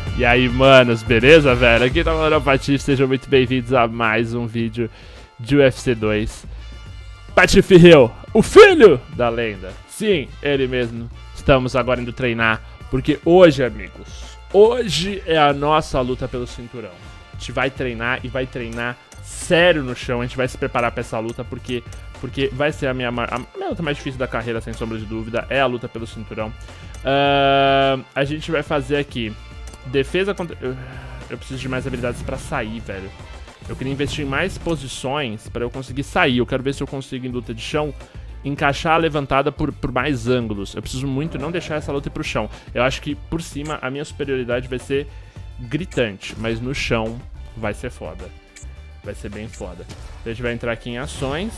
E aí, manos, beleza, velho? Aqui tá o Mano Patife, sejam muito bem-vindos a mais um vídeo de UFC 2. Patife Hill, o filho da lenda. Sim, ele mesmo. Estamos agora indo treinar, porque hoje, amigos, hoje é a nossa luta pelo cinturão. A gente vai treinar e vai treinar sério no chão, a gente vai se preparar pra essa luta, porque vai ser a minha luta mais difícil da carreira, sem sombra de dúvida, é a luta pelo cinturão. A gente vai fazer aqui defesa contra... Eu preciso de mais habilidades pra sair, velho. Eu queria investir em mais posições pra eu conseguir sair. Eu quero ver se eu consigo, em luta de chão, encaixar a levantada por mais ângulos. Eu preciso muito não deixar essa luta ir pro chão. Eu acho que por cima a minha superioridade vai ser gritante, mas no chão vai ser foda. Vai ser bem foda. A gente vai entrar aqui em ações.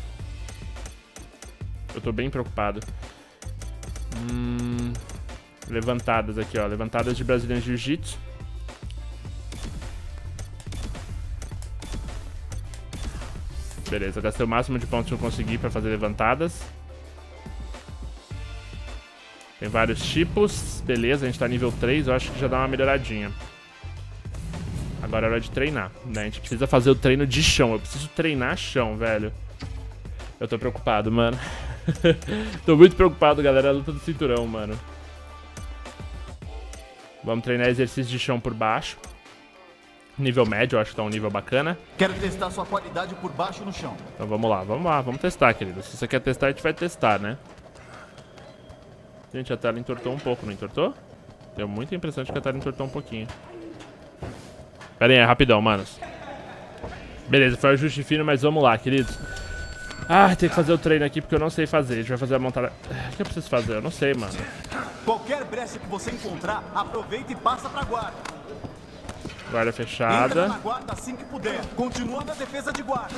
Eu tô bem preocupado. Levantadas aqui, ó. Levantadas de Brazilian Jiu-Jitsu. Beleza, gastei o máximo de pontos que eu consegui pra fazer levantadas. Tem vários tipos. Beleza, a gente tá nível 3. Eu acho que já dá uma melhoradinha. Agora é hora de treinar, né? A gente precisa fazer o treino de chão. Eu preciso treinar chão, velho. Eu tô preocupado, mano. Tô muito preocupado, galera. A luta do cinturão, mano. Vamos treinar exercício de chão por baixo. Nível médio, eu acho que tá um nível bacana. Quero testar sua qualidade por baixo no chão. Então vamos lá, vamos testar, querido. Se você quer testar, a gente vai testar, né? Gente, a tela entortou um pouco, não entortou? Deu muita impressão de que a tela entortou um pouquinho. Pera aí, é rapidão, manos. Beleza, foi um ajuste fino, mas vamos lá, queridos. Ah, tem que fazer o treino aqui porque eu não sei fazer. A gente vai fazer a montada... O que eu preciso fazer? Eu não sei, mano. Qualquer brecha que você encontrar, aproveita e passa pra guarda. Guarda fechada. Entra na guarda assim que puder. Continua na defesa de guarda.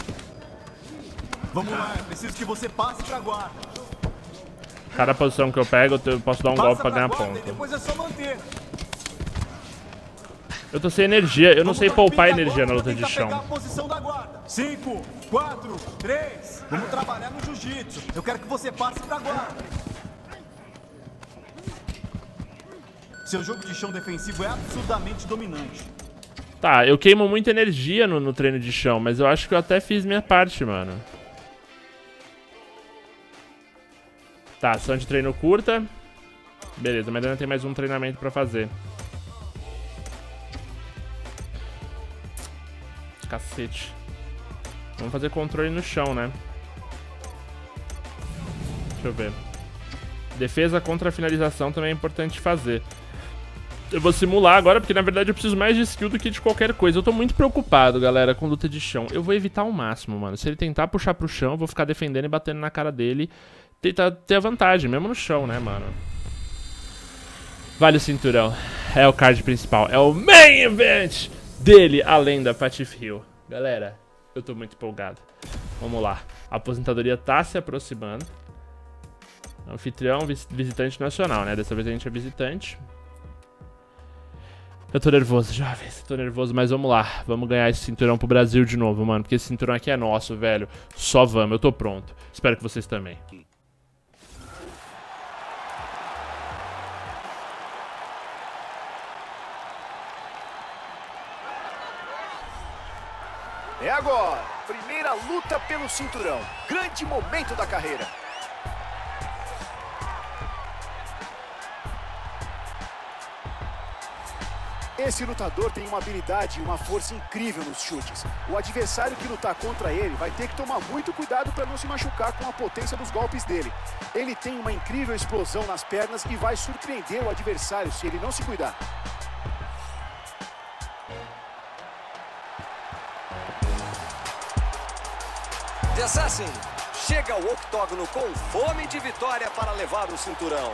Vamos lá, eu preciso que você passe pra guarda. Cada posição que eu pego, eu posso dar um golpe pra ganhar ponto. Depois é só manter. Eu tô sem energia, eu não sei poupar energia na luta de chão. 5, 4, 3. Vamos trabalhar no jiu-jitsu. Eu quero que você passe pra guarda. Seu jogo de chão defensivo é absurdamente dominante. Tá, eu queimo muita energia no treino de chão, mas eu acho que eu até fiz minha parte, mano. Tá, ação de treino curta. Beleza, mas ainda tem mais um treinamento pra fazer. Cacete. Vamos fazer controle no chão, né? Deixa eu ver. Defesa contra a finalização também é importante fazer. Eu vou simular agora, porque na verdade eu preciso mais de skill do que de qualquer coisa. Eu tô muito preocupado, galera, com luta de chão. Eu vou evitar ao máximo, mano. Se ele tentar puxar pro chão, eu vou ficar defendendo e batendo na cara dele. Tentar ter a vantagem, mesmo no chão, né, mano? Vale o cinturão. É o card principal. É o main event dele, a lenda Patife Hill. Galera, eu tô muito empolgado. Vamos lá. A aposentadoria tá se aproximando. Anfitrião, visitante nacional, né? Dessa vez a gente é visitante. Eu tô nervoso, jovens. Tô nervoso, mas vamos lá. Vamos ganhar esse cinturão pro Brasil de novo, mano. Porque esse cinturão aqui é nosso, velho. Só vamos. Eu tô pronto. Espero que vocês também. É agora, primeira luta pelo cinturão. Grande momento da carreira. Esse lutador tem uma habilidade e uma força incrível nos chutes. O adversário que lutar contra ele vai ter que tomar muito cuidado para não se machucar com a potência dos golpes dele. Ele tem uma incrível explosão nas pernas e vai surpreender o adversário se ele não se cuidar. The Assassin chega ao octógono com fome de vitória para levar o cinturão.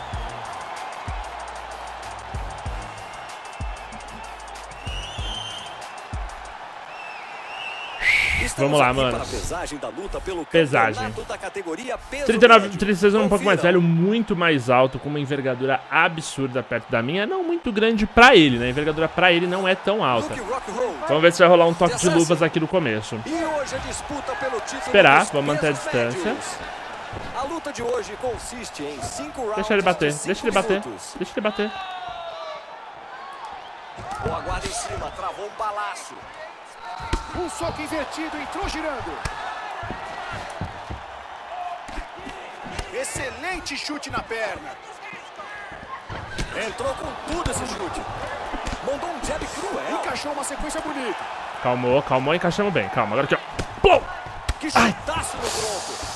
Vamos lá, mano. Pesagem. 39, 36 é um pouco mais velho, muito mais alto, com uma envergadura absurda perto da minha. Não muito grande pra ele, né? A envergadura pra ele não é tão alta. Vamos ver se vai rolar um toque de luvas aqui no começo. Esperar, vamos manter a distância. A luta de hoje consiste em 5 rounds. Deixa ele bater, deixa ele bater, deixa ele bater. Boa guarda em cima, travou um balaço. Um soco invertido, entrou girando. Excelente chute na perna. Entrou com tudo esse chute. Mandou um jab cruel. Encaixou uma sequência bonita. Calmou, calmou, encaixamos bem. Calma, agora aqui, ó. Plum! Que chutaço no tronco.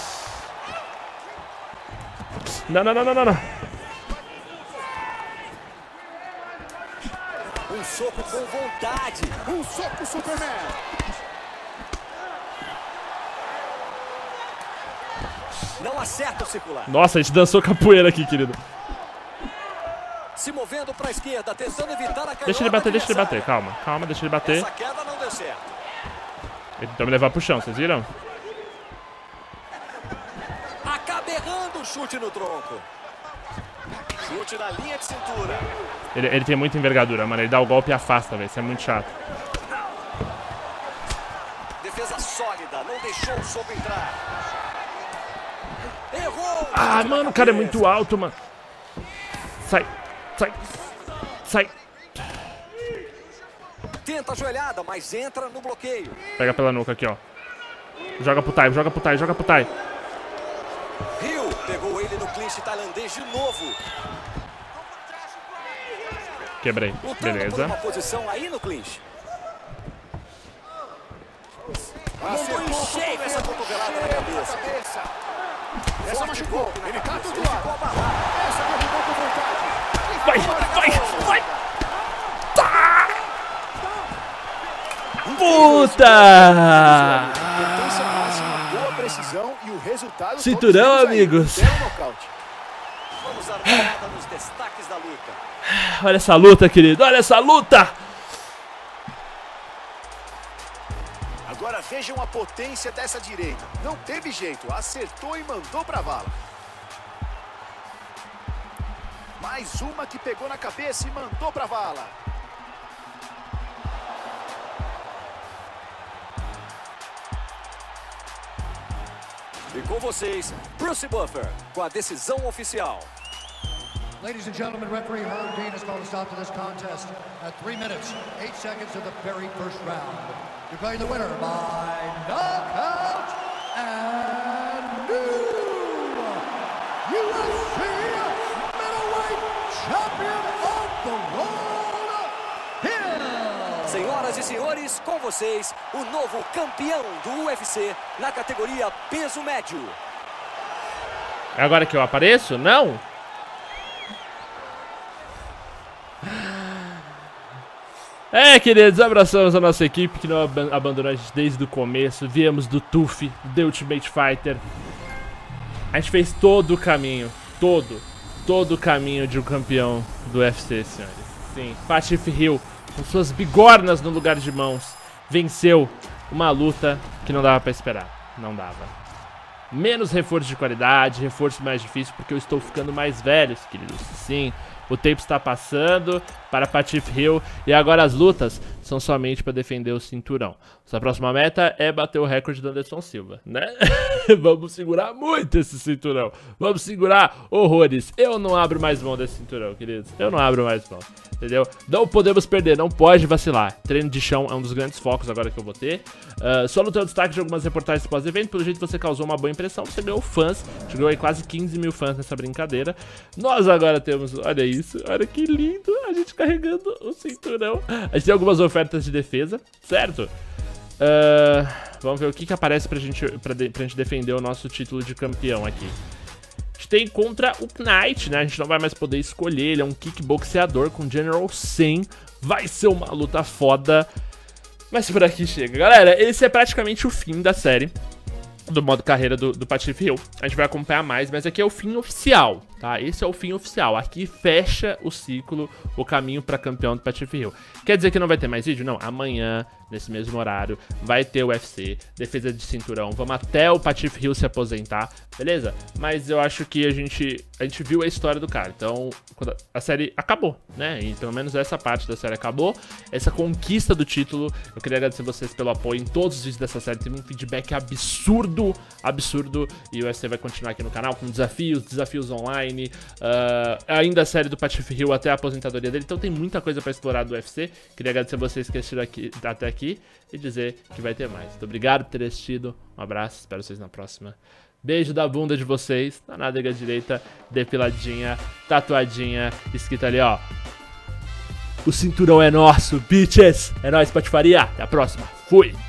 Não, não, não, não, não, não. Um soco com vontade. Um soco Superman. Não acerta o circular. Nossa, a gente dançou capoeira aqui, querido. Se movendo para a esquerda, tentando evitar a canhota. Deixa ele bater, deixa ele bater. Calma, calma, deixa ele bater. Essa queda não deu certo. Ele tentou me levar pro chão, vocês viram? Acaba errando o chute no tronco. Chute na linha de cintura. Ele tem muita envergadura, mano. Ele dá o golpe e afasta, velho. Isso é muito chato. Defesa sólida, não deixou o soco entrar. Errou! Ah, mano, o cara é muito alto, mano. Sai, sai, sai. Tenta a joelhada, mas entra no bloqueio. Pega pela nuca aqui, ó. Joga pro Tai, joga pro Tai, joga pro Tai. Hill pegou ele no clinch tailandês de novo. Quebrei. Lutando por Beleza. uma posição aí no clinch. Acertou Mandou em cheio essa cotovelada na cabeça. Essa machucou. Ele tá todo lado. Ficou abarrado. Essa derrubou com vontade. Vai, vai, vai. Tá. Puta! Potência máxima, boa precisão e o resultado. Cinturão, amigos. Vamos dar uma olhada nos destaques da luta. Olha essa luta, querido. Olha essa luta. Agora vejam a potência dessa direita. Não teve jeito, acertou e mandou pra vala. Mais uma que pegou na cabeça e mandou pra vala. E com vocês, Bruce Buffer, com a decisão oficial. Ladies and gentlemen, referee Herb Dean has called a stop to this contest at 3 minutes, 8 seconds of the very first round. Declaring the winner by knockout and new UFC middleweight champion of the world, Hill. Senhoras e senhores, com vocês, o novo campeão do UFC na categoria peso médio. É agora que eu apareço? Não? É, queridos, abraçamos a nossa equipe que não abandonou a gente desde o começo. Viemos do TUF, do The Ultimate Fighter. A gente fez todo o caminho, todo o caminho de um campeão do UFC, senhores. Sim, Patife Hill, com suas bigornas no lugar de mãos, venceu uma luta que não dava pra esperar. Não dava. Menos reforço de qualidade, reforço mais difícil, porque eu estou ficando mais velho, queridos. Sim, o tempo está passando para Patife Hill e agora as lutas são somente para defender o cinturão. Sua próxima meta é bater o recorde do Anderson Silva, né? Vamos segurar muito esse cinturão. Vamos segurar horrores. Eu não abro mais mão desse cinturão, queridos. Eu não abro mais mão, entendeu? Não podemos perder, não pode vacilar. Treino de chão é um dos grandes focos agora que eu vou ter. Só no teu destaque de algumas reportagens pós-evento. Pelo jeito você causou uma boa impressão. Você ganhou fãs. Chegou aí quase 15 mil fãs nessa brincadeira. Nós agora temos, olha isso. Olha que lindo. A gente carregando o cinturão. A gente tem algumas ofertas de defesa, certo? Vamos ver o que aparece pra gente defender o nosso título de campeão aqui. A gente tem contra o Knight, né? A gente não vai mais poder escolher. Ele é um kickboxeador com General Sin. Vai ser uma luta foda. Mas por aqui chega. Galera, esse é praticamente o fim da série do modo carreira do Patife Hill. A gente vai acompanhar mais, mas aqui é o fim oficial, tá? Esse é o fim oficial. Aqui fecha o ciclo, o caminho para campeão do Patife Hill. Quer dizer que não vai ter mais vídeo? Não. Amanhã, nesse mesmo horário, vai ter o UFC, defesa de cinturão. Vamos até o Patife Hill se aposentar, beleza? Mas eu acho que a gente viu a história do cara. Então, quando a série acabou, né? E pelo menos essa parte da série acabou. Essa conquista do título. Eu queria agradecer vocês pelo apoio em todos os vídeos dessa série. Teve um feedback absurdo. E o UFC vai continuar aqui no canal com desafios online. Bloodline, ainda a série do Patife Hill até a aposentadoria dele. Então tem muita coisa pra explorar do UFC. Queria agradecer a vocês que assistiram até aqui e dizer que vai ter mais. Muito obrigado por ter assistido, um abraço, espero vocês na próxima. Beijo da bunda de vocês, na nádega direita, depiladinha, tatuadinha, escrito ali, ó. O cinturão é nosso, bitches! É nóis, patifaria! Até a próxima, fui!